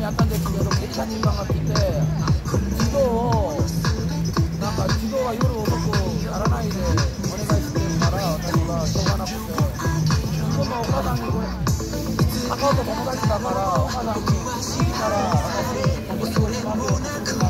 ったんですけど、結果に番が来て、児童は夜遅くやらないでお願いしてるから、私はしょうがなくて、今度お母さんにこれ、高尾と友達だから、お母さんにいいから、私、お店をしますよって言うから、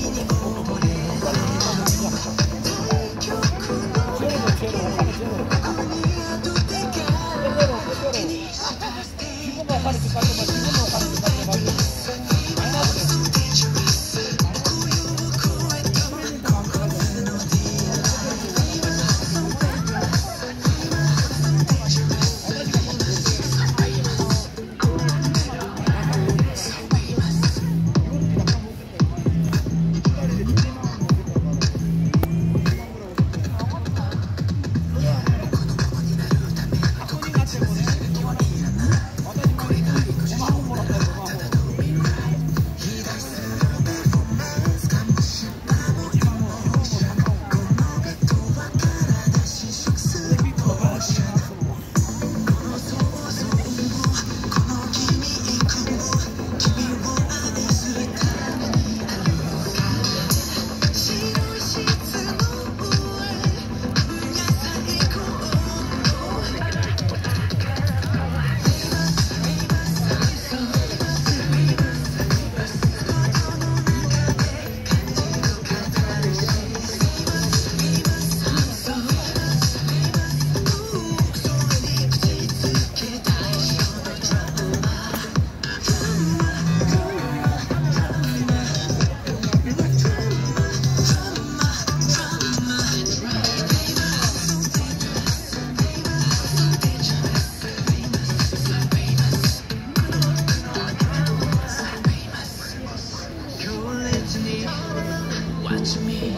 Watch me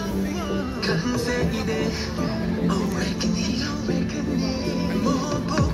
完成で Awakening もう僕